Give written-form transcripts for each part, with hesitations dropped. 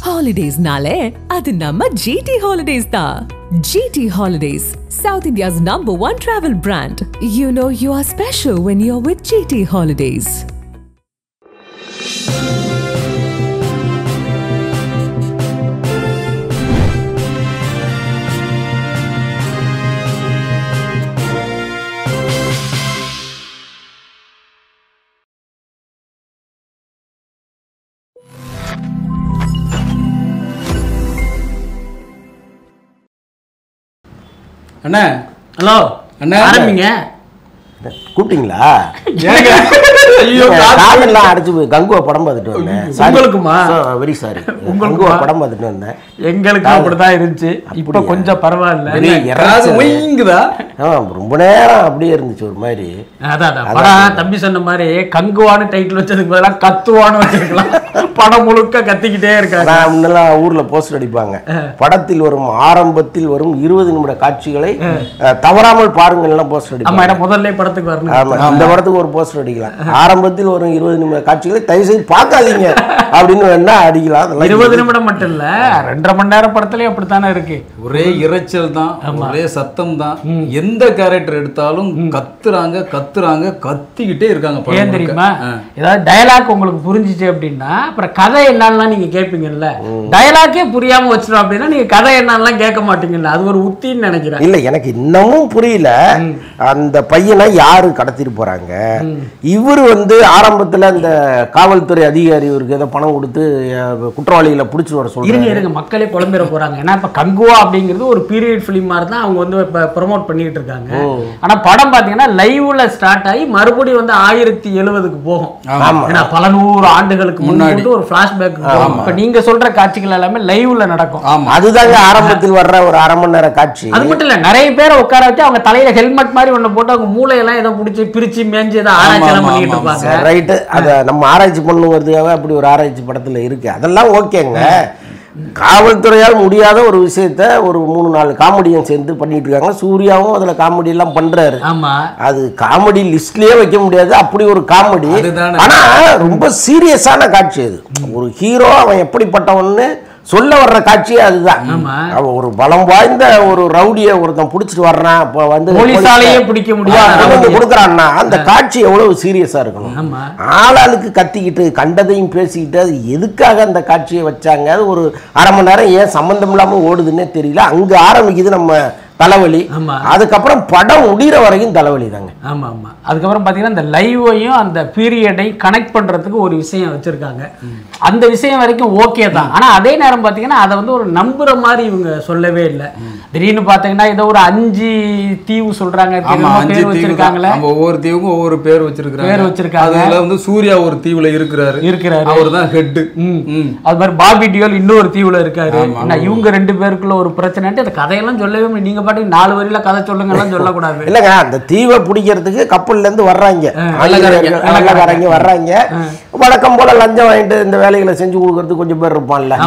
Holidays nale, adu namma GT Holidays da. GT Holidays, South India's #1 travel brand. You know you are special when you're with GT Holidays. அண்ணா hello அண்ணா ஆரம்பிங்க. கூப்பிட்டீங்களா? ஐயோ காதெல்லாம் அடிச்சு போய் கங்குவா படம் பார்த்துட்டு வந்தேன். உங்களுக்குமா? Very sorry. கங்குவா படம் பார்த்துட்டு வந்தேன். எங்களுக்கு அப்படிதான் இருந்துச்சு. இப்போ கொஞ்சம் பரவாயில்ல. ரொம்ப நேரம் அப்படியே இருந்துச்சு ஒரு மாதிரி. அதான் படம் தம்பி சொன்ன மாதிரி கங்குவான்னு டைட்டில் வச்சதுக்கு பதிலாக கத்துவான்னு வச்சிருக்கலாம். படம் முழுக்க கத்திக்கிட்டே இருக்காங்க. முன்னெல்லாம் ஊர்ல போஸ்டர் அடிப்பாங்க. படத்தில் வரும் ஆரம்பத்தில் வரும் 20 நிமிட காட்சிகளை தவறாமல் பாருங்கள் எல்லாம் போஸ்டர் அடிப்பாங்க. முதல்ல படத்துக்கு வரணும். இந்த படத்துக்கு ஒரு போஸ்டர் அடிக்கலாம். ஆரம்பத்தில் வரும் 20 நிமிட காட்சிகளை தயவு செய்து பார்க்காதீங்க அப்படின்னு வேணா அடிக்கலாம். 20 நிமிடம் மட்டும் இல்ல, 2.5 மணி நேரம் படத்துலயே அப்படித்தானே இருக்கு. ஒரே இரைச்சல் தான், ஒரே சத்தம் தான். எந்த கேரக்டர் எடுத்தாலும் கத்துறாங்க கத்திக்கிட்டே இருக்காங்க. ஏன் தெரியுமா? ஏதாவது டயலாக் உங்களுக்கு புரிஞ்சிச்சு அப்படின்னா அப்புறம் கதை என்னன்னா நீங்க கேட்பீங்கல்ல. டயலாக்கே புரியாம வச்சிடும் அப்படின்னா நீங்க கதை என்னன்னா கேட்க மாட்டீங்கல்ல. அது ஒரு உத்தின்னு நினைக்கிறேன். இல்ல, எனக்கு இன்னமும் புரியல. அந்த பையனை யாரு கடத்திட்டு போறாங்க? இவரு ஆரம்பத்துல அந்த காவல்துறை அதிகாரி இவருக்கு ஏதோ பணம் கொடுத்து குற்றவாளிகளை பிடிச்சிட்டு வர சொல்றாங்க. இருங்க மக்களே குழம்பிட போறாங்க. ஏன்னா இப்ப கங்குவா அப்படிங்கிறது ஒரு பீரியட் பிலிம் மாதிரி தான் அவங்க இப்ப ப்ரொமோட் பண்ணிட்டு இருக்காங்க. ஆனா படம் பாத்தீங்கன்னா லைவ்ல ஸ்டார்ட் ஆகி மறுபடியும் 1070க்கு போகும். ஏன்னா பல 100 ஆண்டுகளுக்கு முன்னாடி ஒரு பிளாஷ்பேக் போகும். இப்ப நீங்க சொல்ற காட்சிகள் எல்லாமே லைவ்ல நடக்கும். அதுதாங்க ஆரம்பத்தில் வர்ற ஒரு 1/2 மணி நேர காட்சி. அது மட்டும் இல்ல, நிறைய பேரை உட்கார வச்சு அவங்க தலையில ஹெல்மெட் மாதிரி ஒண்ணு போட்டு அவங்க மூளையெல்லாம் ஏதோ பிடிச்சி பிரிச்சு மேஞ்சு ஏதோ ஆராய்ச்சி பண்ணிட்டு இருப்பாங்க. ரைட். அத நம்ம ஆராய்ச்சி பண்ணுங்கிறதுக்காக அப்படி ஒரு ஆராய்ச்சி படத்துல இருக்கு. அதெல்லாம் ஓகேங்க. காவல்துறையால் முடியாத ஒரு விஷயத்த ஒரு 3-4 காமெடியும் சேர்ந்து பண்ணிட்டு இருக்காங்க. சூர்யாவும் அதுல காமெடி எல்லாம் பண்றாரு. அது காமெடி லிஸ்ட்லயே வைக்க முடியாது, அப்படி ஒரு காமெடி. ஆனா ரொம்ப சீரியஸான காட்சி அது. ஒரு ஹீரோ அவன் எப்படிப்பட்டவன்னு சொல்ல வர்ற காட்சியே அதுதான். அவன் ஒரு பலம் வாய்ந்த ஒரு ரவுடியை ஒருத்தன் பிடிச்சிட்டு வர்றான், போலீஸாலேயே பிடிக்க முடியாது கொடுக்குறான்னா அந்த காட்சி எவ்வளவு சீரியஸா இருக்கணும். ஆளாளுக்கு கத்திக்கிட்டு கண்டதையும் பேசிக்கிட்டு அது எதுக்காக அந்த காட்சியை வச்சாங்க? அது ஒரு 1/2 மணி நேரம் ஏன் சம்பந்தம் இல்லாம ஓடுதுன்னே தெரியல. அங்க ஆரம்பிக்குது நம்ம தலைவலி. அதுக்கப்புறம் படம் முடிகிற வரைக்கும் தலைவலி தாங்க. ஆமா ஆமா. அதுக்கப்புறம் பாத்தீங்கன்னா இந்த லைவையும் அந்த பீரியடை கனெக்ட் பண்றதுக்கு ஒரு விஷயம் வச்சிருக்காங்க. அந்த விஷயம் வரைக்கும் ஓகே தான். ஆனா அதே நேரம் பாத்தீங்கன்னா அதை ஒரு நம்புற மாதிரி இவங்க சொல்லவே இல்லை. திடீர்னு பாத்தீங்கன்னா ஏதோ ஒரு 5 தீவு சொல்றாங்க, பேர் வச்சிருக்காங்களே. ஒவ்வொரு தீவுக்கும் ஒவ்வொரு பேர் வச்சிருக்காங்க. அதுல சூர்யா ஒரு தீவுல இருக்கிறாரு. அவர்தான் ஹெட். அது மாதிரி பாபி டியோல் இன்னொரு தீவுல இருக்காரு. இவங்க 2 பேருக்குள்ள ஒரு பிரச்சனை. அந்த கதையெல்லாம் சொல்லவே முடியும். நீங்க பாட்டு 4 வரியில கதை சொல்லுங்க எல்லாம் சொல்லக்கூடாது. இல்லங்க, அந்த தீவை பிடிக்கிறதுக்கு கப்பல்ல இருந்து வர்றாங்க, வெள்ளக்காரங்க வர்றாங்க. வழக்கம் போல லஞ்சம் வாங்கிட்டு இந்த வேலைகளை செஞ்சு கொடுக்கறதுக்கு கொஞ்சம் பேர் இருப்பான்ல.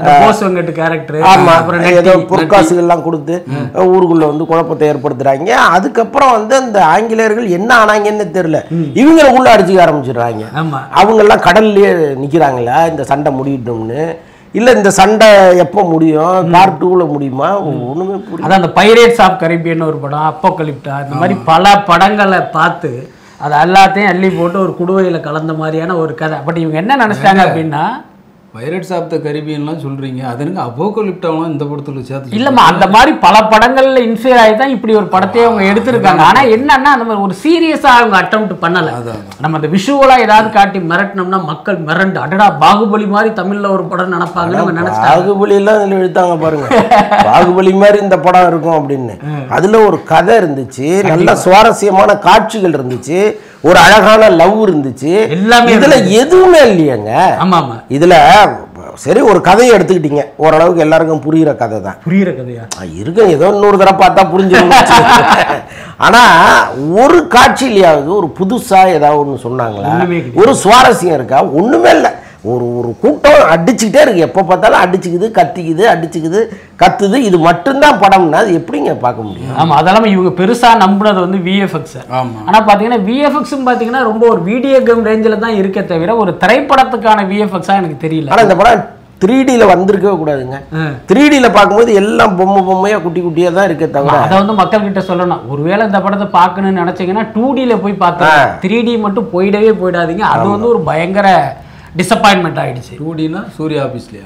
ஏதோ பொற்காசுகள் எல்லாம் கொடுத்து ஊருக்குள்ள குழப்பத்தை ஏற்படுத்துறாங்க. அதுக்கப்புறம் அந்த ஆங்கிலேயர்கள் என்ன ஆனாங்கன்னு தெரியல, இவங்களை உள்ள அடிச்சுக்க ஆரம்பிச்சிடுறாங்க. அவங்க எல்லாம் கடல்லயே நிக்கிறாங்களா இந்த சண்டை முடியட்டும்னு? இல்ல இந்த சண்டை எப்போ முடியும்? பார்ட் 2ல முடியுமா? ஒண்ணுமே புரியல. அதான் அந்த பைரேட்ஸ் ஆஃப் கரீபியன் ஒரு படம், அப்போகலிப்டா, இந்த மாதிரி பல படங்களை பார்த்து அது எல்லாத்தையும் அள்ளி போட்டு ஒரு குடுவையில கலந்த மாதிரியான ஒரு கதை. பட் இவங்க என்ன நினைச்சிட்டாங்க அப்படின்னா, பைரேட்ஸ் ஆஃப் த கரீபியன்லாம் சொல்றீங்க, அது எனக்கு அப்போகலிப்டாலாம் இந்த படத்துல சேர்த்து இல்லம்மா. அந்த மாதிரி பல படங்கள்ல இன்ஸ்பயர் ஆகி தான் இப்படி ஒரு படத்தையே அவங்க எடுத்திருக்காங்க. ஆனா என்னன்னா அந்த மாதிரி ஒரு சீரியஸா அவங்க அட்டெம்ப்ட் பண்ணல. நம்ம அந்த விஷுவலா ஏதாவது காட்டி மிரட்டினோம்னா மக்கள் மிரண்டு அடடா பாகுபலி மாதிரி தமிழ்ல ஒரு படம் நினைப்பாங்க. பாகுபலி எல்லாம் இதுல எடுத்தாங்க பாருங்க. பாகுபலி மாதிரி இந்த படம் இருக்கும் அப்படின்னு. அதுல ஒரு கதை இருந்துச்சு, நல்ல சுவாரஸ்யமான காட்சிகள் இருந்துச்சு, ஒரு அழகான லவ் இருந்துச்சு. இதுல எதுவுமே இல்லையாங்க. இதுல சரி ஒரு கதையை எடுத்துக்கிட்டீங்க, ஓரளவுக்கு எல்லாருக்கும் புரியுற கதை தான். புரியுற கதையா இருக்கு, ஏதோ இன்னொரு தடவை பார்த்தா புரிஞ்சுக்கணும். ஆனா ஒரு காட்சியிலேயாவது ஒரு புதுசா ஏதாவது ஒண்ணு சொன்னாங்களா? ஒரு சுவாரஸ்யம் இருக்கா? ஒண்ணுமே இல்லை. ஒரு கூட்டம் அடிச்சுக்கிட்டே இருக்கு, எப்போ பார்த்தாலும் அடிச்சுக்குது, கத்துது. இது மட்டும்தான் படம்னா அது எப்படிங்க பார்க்க முடியும்? ஆமா, அதெல்லாம் இவங்க பெருசா நம்புனது விஎஃப்எக்ஸ். ஆனா பாத்தீங்கன்னா விஎஃப்எக்ஸ் பாத்தீங்கன்னா ரொம்ப ஒரு வீடியோ கேம் ரேஞ்சில தான் இருக்கே தவிர ஒரு திரைப்படத்துக்கான விஎஃப்எக்ஸா எனக்கு தெரியல. ஆனா இந்த படம் 3Dல வந்திருக்கவே கூடாதுங்க. 3Dல பார்க்கும்போது எல்லாம் பொம்மையா குட்டி குட்டியா தான் இருக்கே தவிர அதை வந்து மக்கள் கிட்ட சொல்லணும். ஒருவேளை இந்த படத்தை பார்க்கணும்னு நினைச்சீங்கன்னா 2Dல போய் பார்த்தா 3D மட்டும் போயிடாதீங்க. அது வந்து ஒரு பயங்கர டிசப்பாயின்மெண்ட் ஆயிடுச்சு. 2Dனா சூர்யா ஆபீஸ்லயா?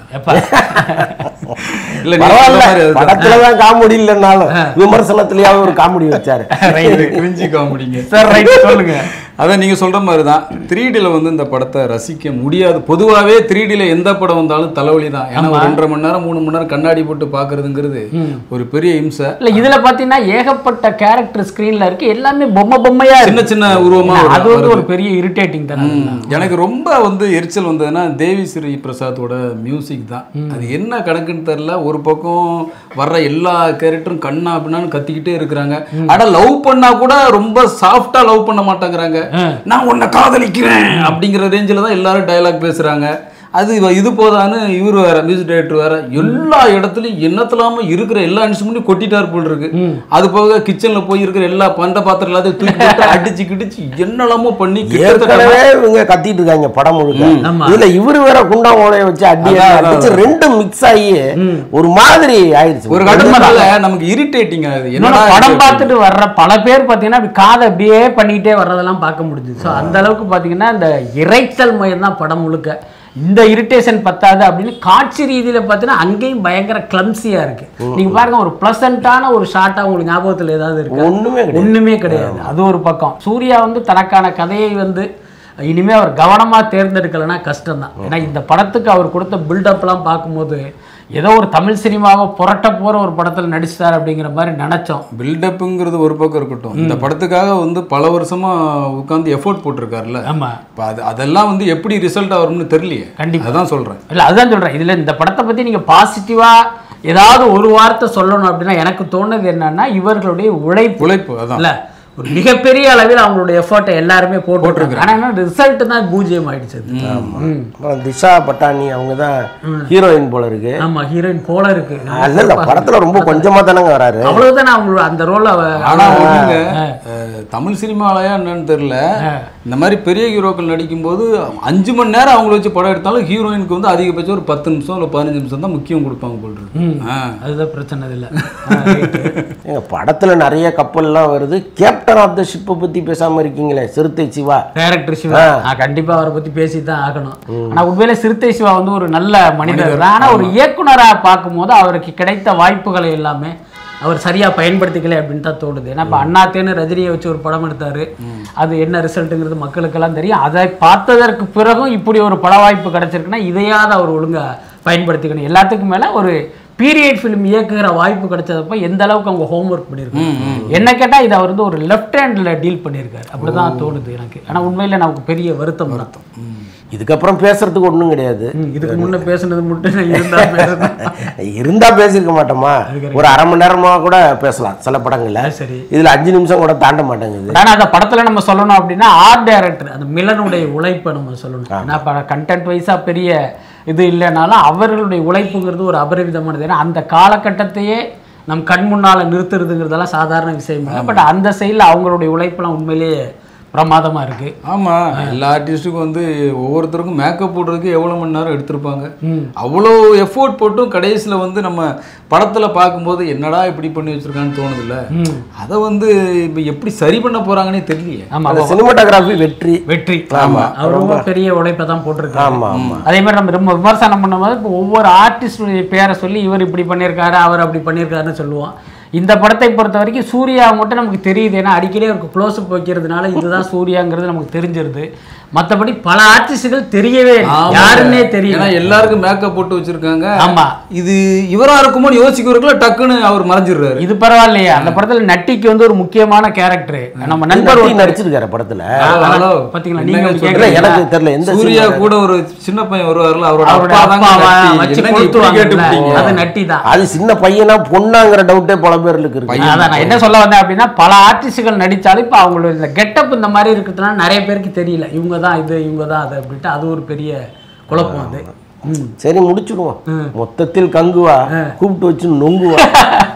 இல்ல படத்துலதான் காமெடி இல்லைன்னாலும் விமர்சனத்திலேயாவது ஒரு காமெடி வச்சாரு. Cringey காமெடிங்க sir. ரைட், சொல்லுங்க. அதான் நீங்க சொல்ற மாதிரி தான் 3Dல வந்து இந்த படத்தை ரசிக்க முடியாது. பொதுவாகவே 3Dல எந்த படம் வந்தாலும் தலைவலி தான். ஏன்னா 2.5 மணி நேரம் 3 மணி நேரம் கண்ணாடி போட்டு பாக்குறதுங்கிறது ஒரு பெரிய இம்சை. இல்ல இதுல பாத்தீங்கன்னா ஏகப்பட்ட கேரக்டர் ஸ்கிரீன்ல இருக்கு, எல்லாமே பொம்மையா சின்ன சின்ன உருவமா. அது வந்து ஒரு பெரிய இரிட்டேட்டிங் தானே. எனக்கு ரொம்ப வந்து எரிச்சல் வந்ததுன்னா தேவி ஸ்ரீ பிரசாத்தோட மியூசிக் தான். அது என்ன கணக்குன்னு தெரியல. ஒரு பக்கம் வர்ற எல்லா கேரக்டரும் கண்ணா அப்படின்னான்னு கத்திக்கிட்டே இருக்கிறாங்க. ஆனா லவ் பண்ணா கூட ரொம்ப சாஃப்டா லவ் பண்ண மாட்டேங்கிறாங்க. நான் உன்னை காதலிக்கிறேன் அப்படிங்கிற ரேஞ்சில் தான் எல்லாரும் டயலாக் பேசுறாங்க. அது இது போதான்னு இவர் வேற மியூசிக் டைரக்டர் வேற எல்லா இடத்துலயும் என்னத்தலாம இருக்கிற எல்லா இன்ஸ்ட்ருமெண்ட்டையும் கொட்டிட்டார் போல் இருக்கு. அது போக கிச்சன்ல போய் இருக்கிற எல்லா பண்ட பாத்திரம் எல்லாத்தையும் தூக்கி அடிச்சு கிடிச்சு என்னெல்லாமோ பண்ணி இவங்க கத்திட்டு இருக்காங்க படம் முழுக்க. இதுல இவரு வேற குண்டா ஓலைய வச்சு அடிச்சு ரெண்டும் மிக்ஸ் ஆகி ஒரு மாதிரி ஆயிடுச்சு. ஒரு கட்டத்துல நமக்கு இரிட்டேட்டிங் ஆகுது. என்ன படம் பார்த்துட்டு வர்ற பல பேர் பாத்தீங்கன்னா காதை அப்படியே பண்ணிக்கிட்டே வர்றதெல்லாம் பார்க்க முடியுது. ஸோ அந்த அளவுக்கு பாத்தீங்கன்னா இந்த இறைச்சல் மயம் தான் படம் முழுக்க. இந்த இரிட்டேஷன் பத்தாது அப்படின்னு காட்சி ரீதியில பார்த்தீங்கன்னா அங்கேயும் பயங்கர கிளம்சியா இருக்கு. நீங்க பாருங்க, ஒரு பிளசண்டான ஒரு ஷாட்டா உங்களுக்கு ஞாபகத்தில் ஏதாவது இருக்கு? ஒண்ணுமே கிடையாது. அது ஒரு பக்கம். சூர்யா வந்து தனக்கான கதையை வந்து இனிமே அவர் கவனமா தேர்ந்தெடுக்கலைன்னா கஷ்டம் தான். ஏன்னா இந்த படத்துக்கு அவர் கொடுத்த பில்டப்லாம் பார்க்கும்போது ஏதோ ஒரு தமிழ் சினிமாவை புரட்ட போற ஒரு படத்தில் நடிச்சிட்டார் அப்படிங்கிற மாதிரி நினைச்சோம். பில்டப்புங்கிறது ஒரு பக்கம் இருக்கட்டும், இந்த படத்துக்காக வந்து பல வருஷமா உட்காந்து எஃபோர்ட் போட்டிருக்காருல்ல. ஆமா, அதெல்லாம் வந்து எப்படி ரிசல்ட் ஆகும்னு தெரியலையே. கண்டிப்பா அதான் சொல்றேன். இல்ல அதுதான் சொல்றேன். இதுல இந்த படத்தை பத்தி நீங்க பாசிட்டிவா ஏதாவது ஒரு வார்த்தை சொல்லணும் அப்படின்னா எனக்கு தோணுது என்னன்னா இவர்களுடைய உழைப்பு அதான் இல்ல ஒரு மிகப்பெரிய அளவில் அவங்களுடைய எஃபர்ட்டை எல்லாருமே போட்டுருக்காங்க. ஆனா ரிசல்ட் தான் பூஜ்ஜியம் ஆயிடுச்சு. திஷா பட்டானி அவங்க தான் ஹீரோயின் போல இருக்கு. ஆமா, ஹீரோயின் போல இருக்கு. இல்ல படத்துல ரொம்ப கொஞ்சமா தானங்க வராரு. அவ்வளவுதான் அவங்க அந்த ரோல். ஆனா தமிழ் சினிமாலயா என்னன்னு தெரியல, இந்த மாதிரி பெரிய ஹீரோக்கள் நடிக்கும் போது 5 மணி நேரம் அவங்கள வச்சு படம் எடுத்தாலும் ஹீரோயினுக்கு வந்து அதிகபட்சம் ஒரு 10 நிமிஷம் இல்லை 15 நிமிஷம் தான் முக்கியம் கொடுப்பாங்க போல் இருக்கு. அதுதான் பிரச்சனை இல்லை. படத்துல நிறைய கப்பல்லாம் வருது. கேப்டன் ஆஃப் த ஷிப்பை பத்தி பேசாம இருக்கீங்களே, சிறுத்தை சிவா. டைரக்டர் சிவா கண்டிப்பா அவரை பத்தி பேசிதான் ஆகணும். ஆனா உண்மையில சிறுத்தை சிவா வந்து ஒரு நல்ல மனிதர். ஆனா ஒரு இயக்குனரா பார்க்கும்போது அவருக்கு கிடைத்த வாய்ப்புகளை எல்லாமே அவர் சரியா பயன்படுத்திக்கல அப்படின்னு தான் தோணுது. ஏன்னா இப்போ அண்ணாத்தேன்னு ரஜினியை வச்சு ஒரு படம் எடுத்தாரு. அது என்ன ரிசல்ட்டுங்கிறது மக்களுக்கெல்லாம் தெரியும். அதை பார்த்ததற்கு பிறகும் இப்படி ஒரு பட வாய்ப்பு கிடைச்சிருக்குன்னா இதையாவது அவர் ஒழுங்கா பயன்படுத்திக்கணும். எல்லாத்துக்கும் மேல ஒரு பீரியட் ஃபிலிம் இயக்குகிற வாய்ப்பு கிடைச்சதப்ப எந்த அளவுக்கு அவங்க ஹோம்ஒர்க் பண்ணியிருக்காங்க. என்ன கேட்டால் இதை அவர் வந்து ஒரு லெஃப்ட் ஹேண்டில் டீல் பண்ணியிருக்காரு அப்படிதான் தோணுது எனக்கு. ஆனால் உண்மையில் நமக்கு பெரிய வருத்தம். இதுக்கப்புறம் பேசுறதுக்கு ஒன்றும் கிடையாது. இதுக்கு முன்னே பேசுனது மட்டும் இருந்தா பேசியிருக்க மாட்டோமா? ஒரு அரை மணி நேரமா கூட பேசலாம் சில படங்கள்ல. சரி, இதுல 5 நிமிஷம் கூட தாண்ட மாட்டேங்குது. ஆனால் அந்த படத்துல நம்ம சொல்லணும் அப்படின்னா ஆர்ட் டைரக்டர் அந்த மிலனுடைய உழைப்பை நம்ம சொல்லணும். ஏன்னா கண்டென்ட் வைஸா பெரிய இது இல்லைனாலும் அவர்களுடைய உழைப்புங்கிறது ஒரு அபரிவிதமானது. ஏன்னா அந்த காலகட்டத்தையே நம் கண் முன்னால் நிறுத்துறதுங்கிறதெல்லாம் சாதாரண விஷயம் இல்லை. பட் அந்த சைடில் அவங்களுடைய உழைப்பெல்லாம் உண்மையிலேயே பிரமாதமா இருக்கு. ஆமா, எல்லா ஆர்டிஸ்டுக்கும் வந்து ஒவ்வொருத்தருக்கும் மேக்கப் போடுறதுக்கு எவ்வளவு மணி நேரம் எடுத்திருப்பாங்க. அவ்வளோ எஃபோர்ட் போட்டும் கடைசியில் வந்து நம்ம படத்துல பார்க்கும்போது என்னடா இப்படி பண்ணி வச்சிருக்கான்னு தோணுது இல்ல. அதை வந்து இப்போ எப்படி சரி பண்ண போறாங்கன்னே தெரியலையே. ஆமா, சினிமாட்டோகிராஃபி வெற்றி. ஆமா, அவர் ரொம்ப பெரிய உழைப்பை தான் போட்டிருக்காரு. அதே மாதிரி நம்ம ரொம்ப விமர்சனம் பண்ணும்போது இப்போ ஒவ்வொரு ஆர்டிஸ்டுடைய பேரை சொல்லி இவர் இப்படி பண்ணியிருக்காரு அவர் அப்படி பண்ணியிருக்காருன்னு சொல்லுவோம். இந்த படத்தை பொறுத்த வரைக்கும் சூர்யா மட்டும் நமக்கு தெரியுது. ஏன்னா அடிக்கடி அவருக்கு க்ளோஸ்அப் வைக்கிறதுனால இதுதான் சூர்யாங்கிறது நமக்கு தெரிஞ்சிருது. மற்றபடி பல ஆர்டிஸ்டுகள் தெரியவே யாருன்னே தெரியல. எல்லாருக்கும் மேக்கப் போட்டு வச்சிருக்காங்க. ஆமா, இது இவரா இருக்குமோன்னு யோசிக்கிறதுக்குள்ள டக்குன்னு அவர் மறைஞ்சிடுறாரு. இது பரவாயில்லையா? அந்த படத்துல நட்டிக்கு வந்து ஒரு முக்கியமான கேரக்டர் நம்ம நண்பர் நடிச்சிருக்காரு படத்துல. பாத்தீங்களா? நீங்க எனக்கு தெரியல எந்த சூர்யா கூட ஒரு சின்ன பையன் வருவார்ல, அவரோட அது நட்டி தான். அது சின்ன பையனா பொண்ணாங்கிற டவுட்டே பல பேருக்கு இருக்கு. அதான் நான் என்ன சொல்ல வந்தேன் அப்படின்னா பல ஆர்டிஸ்டுகள் நடிச்சாலும் இப்ப அவங்களோட இந்த கெட்டப் இந்த மாதிரி இருக்கிறதுனால நிறைய பேருக்கு தெரியல இவங்க தான் இது இவங்க தான் அது அப்படின்ட்டு. அது ஒரு பெரிய குழப்பம். அது சரி முடிச்சுடுவோம். மொத்தத்தில் கங்குவா கூப்பிட்டு வச்சு நொங்குவா.